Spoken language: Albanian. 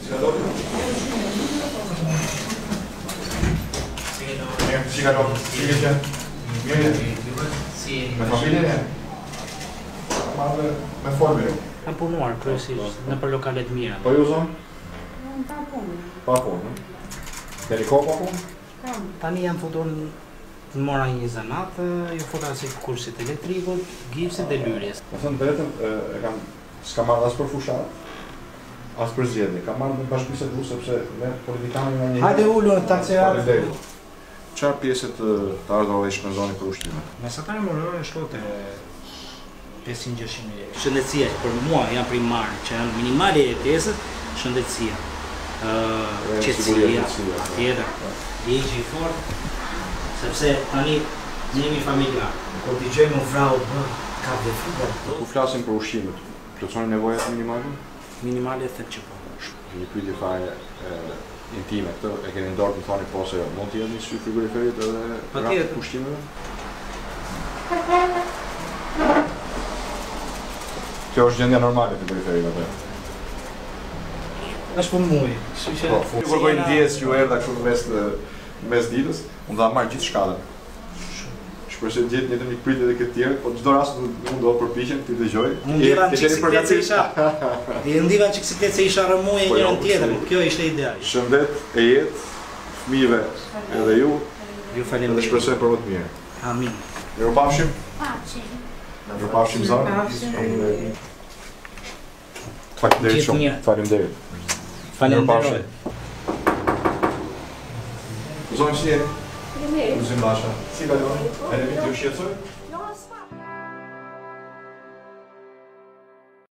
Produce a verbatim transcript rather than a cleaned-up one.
Si ka doti? Mirë, si ka doti? Si ke qenë? Mirë? Me familjen e? Madhe me formën. Kam punuar kryesisht në për lokalet mira. Po ju zonë? Pa punë. Pa punë. Deri ko pa punë? Tani jam futur në mora një zanat, ju futa si kursit elektrikut, gipsit dhe lyrjes. Më thënë vetëm, e kam, s'ka marrë asë për fushat, asë për zjedhje. Kam marrë në bashkëbisedu sepse me politikanë nga një... Hajde ullu në taksirat. Qarë pjesët të ardhurave i shpenzoni për ushtime? Mesatare morore shkote pesëqind gjashtëqind mijë lekë. Shëndetësia që për mua janë primare, që janë minimale e pjesët, shëndetësia. Qetësia, tjetër, ligji i fortë, sepse tani ne jemi familjar. Kur dëgjojmë vrau, ka vefur. Ku flasim për ushqimet, plotësoni nevojat minimale? Minimale them që po. Një pyetje fare intime, këtë e keni ndarë të thani po se mund të jetë një sy frigoriferit edhe rrap ushqimeve? Kjo është gjendja normale e frigoriferit atë? Është për muj. Po, ju kërkojnë ndjes që ju erdha kështu në mes në mes ditës, unë dha marr gjithë shkallën. Shpresoj të gjetë një një pritje edhe këtë tjerë, po çdo rast unë do të përpiqem të dëgjoj. Unë ndiva që sikletë isha. I ndiva që sikletë se isha rëmuj e njërën tjetër, kjo ishte ideal. Shëndet e jetë, fëmijëve edhe ju, ju falim dhe shpresoj për më të mirë. Amin. Mirupafshim. Pafshim. Mirupafshim zonë. Faleminderit shumë. Faleminderit. Faleminderit. Zonë si jeni? Faleminderit. Uzim Basha. Si kaloni? E në vitë ju shqetësoj?